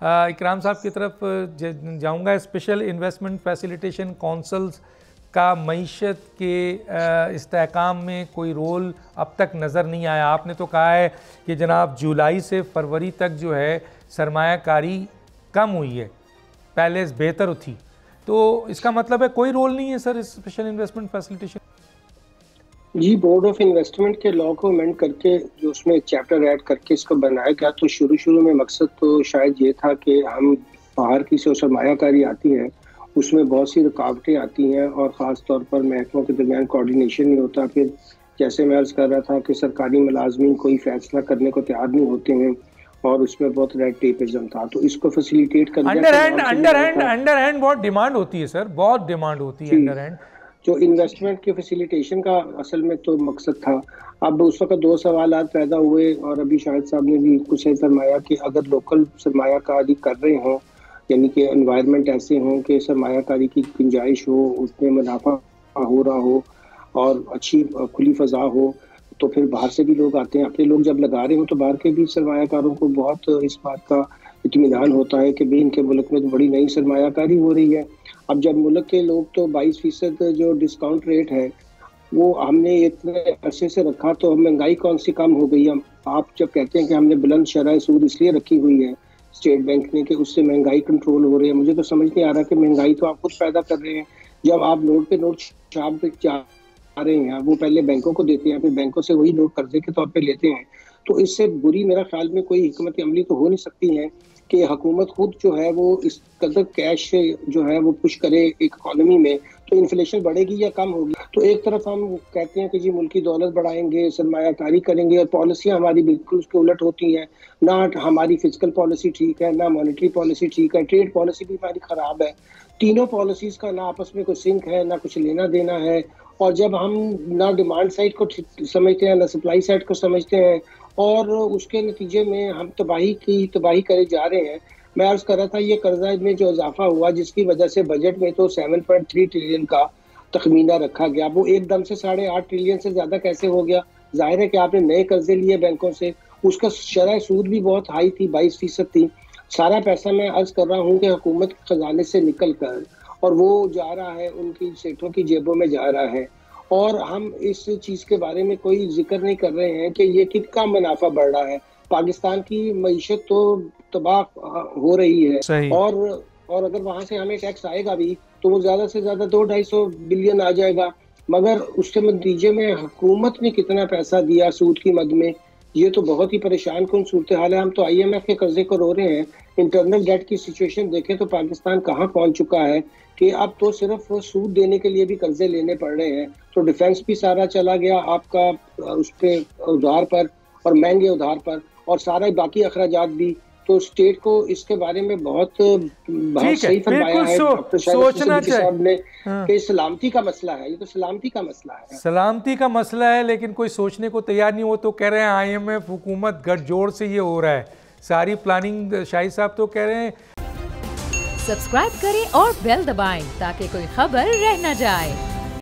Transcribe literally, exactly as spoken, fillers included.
इकराम साहब की तरफ जाऊंगा। स्पेशल इन्वेस्टमेंट फैसिलिटेशन काउंसिल्स का मईशत के इस्तेहकाम में कोई रोल अब तक नज़र नहीं आया। आपने तो कहा है कि जनाब जुलाई से फरवरी तक जो है सरमायाकारी कम हुई है, पहले बेहतर थी, तो इसका मतलब है कोई रोल नहीं है सर इस स्पेशल इन्वेस्टमेंट फैसिलिटेशन? जी, बोर्ड ऑफ इन्वेस्टमेंट के लॉ को अमेंड करके जो उसमें एक चैप्टर ऐड करके इसको बनाया गया, तो शुरू शुरू में मकसद तो शायद ये था कि हम बाहर की जो सरमायाकारी आती है उसमें बहुत सी रुकावटें आती हैं और ख़ास तौर पर महकमों के दरमियान कोऑर्डिनेशन नहीं होता। फिर जैसे मैं अर्ज़ कर रहा था कि सरकारी मुलाजमीन कोई फैसला करने को तैयार नहीं होते हैं और उसमें बहुत रेड टेपिज्म था, तो इसको फैसिलिटेट करना under hand under hand under hand बहुत डिमांड होती है सर, बहुत डिमांड होती है अंडर हैंड। जो इन्वेस्टमेंट के फैसिलिटेशन का असल में तो मकसद था। अब उस वक्त दो सवाल पैदा हुए और अभी शाहिद साहब ने भी कुछ फरमाया कि अगर लोकल सरमायाकारी कर रहे हों, यानी कि एनवायरनमेंट ऐसे हों कि सरमायाकारी की गुंजाइश हो, उसमें मुनाफा हो रहा हो और अच्छी खुली फ़ज़ा हो, तो फिर बाहर से भी लोग आते हैं। अपने लोग जब लगा रहे हो तो बाहर के भी सरमायाकारों को बहुत इस बात का इत्मीनान होता है कि भाई इनके मुल्क में तो बड़ी नई सरमायाकारी हो रही है। अब जब मुल्क के लोग तो बाईस फीसद जो डिस्काउंट रेट है वो हमने इतने अरसे से रखा, तो महंगाई कौन सी कम हो गई है? आप जब कहते हैं कि हमने बुलंद शरह सूद इसलिए रखी हुई है स्टेट बैंक ने कि उससे महंगाई कंट्रोल हो रही है, मुझे तो समझ नहीं आ रहा कि महंगाई तो आप खुद पैदा कर रहे हैं। जब आप नोट पे नोट छाप पे जा रहे हैं, वो पहले बैंकों को देते हैं, फिर बैंकों से वही नोट कर्जे के तौर पे लेते हैं, तो इससे बुरी मेरा ख्याल में कोई हिकमत अमली तो हो नहीं सकती है कि हुकूमत खुद जो है वो इस कदर कैश जो है वो पुश करे इकोनॉमी में, तो इन्फ्लेशन बढ़ेगी या कम होगी? तो एक तरफ हम कहते हैं कि जी मुल्क की दौलत बढ़ाएंगे, सरमायाकारी करेंगे, और पॉलिसियाँ हमारी बिल्कुल उसके उलट होती हैं। ना हमारी फिजिकल पॉलिसी ठीक है, ना मॉनेटरी पॉलिसी ठीक है, ट्रेड पॉलिसी भी हमारी ख़राब है। तीनों पॉलिसीज़ का ना आपस में कोई सिंक है, ना कुछ लेना देना है। और जब हम ना डिमांड साइड को समझते हैं, ना सप्लाई साइड को समझते हैं, और उसके नतीजे में हम तबाही की तबाही करे जा रहे हैं। मैं अर्ज कर रहा था ये कर्जा में जो इजाफा हुआ जिसकी वजह से बजट में तो सात पॉइंट तीन ट्रिलियन का तखमीना रखा गया, वो एकदम से साढ़े आठ ट्रिलियन से ज्यादा कैसे हो गया? जाहिर है कि आपने नए कर्जे लिए बैंकों से, उसका शरह सूद भी बहुत हाई थी, बाईस फीसद थी। सारा पैसा मैं अर्ज कर रहा हूँ कि हुकूमत के खजाने से निकल कर और वो जा रहा है उनकी सेठों की जेबों में जा रहा है, और हम इस चीज़ के बारे में कोई जिक्र नहीं कर रहे हैं कि ये कितना मुनाफा बढ़ रहा है। पाकिस्तान की मईशत तो तबाह हो रही है, और और अगर वहाँ से हमें टैक्स आएगा भी तो वो ज़्यादा से ज़्यादा दो ढाई सौ बिलियन आ जाएगा, मगर उसके नतीजे में हुकूमत ने कितना पैसा दिया सूद की मद में, ये तो बहुत ही परेशान कौन सूरत हाल है। हम तो आई एम एफ के कर्जे को रो रहे हैं। इंटरनल डेट की सिचुएशन देखें तो पाकिस्तान कहाँ पहुँच चुका है कि अब तो सिर्फ सूद देने के लिए भी कर्जे लेने पड़ रहे हैं। तो डिफेंस भी सारा चला गया आपका उस पे उधार पर और महंगे उधार पर, और सारा बाकी अखराजात भी। तो स्टेट को इसके बारे में बहुत बहुत सही फरमाया है डॉक्टर सोचना साहब ने कि सलामती का मसला है, ये तो सलामती का मसला है, सलामती का मसला है, लेकिन कोई सोचने को तैयार नहीं हो। तो कह रहे हैं आई एम एफ हुकूमत गठजोड़ से ये हो रहा है, सारी प्लानिंग। शाहिद साहब तो कह रहे हैं सब्सक्राइब करें और बेल दबाएं ताकि कोई खबर रह न जाए।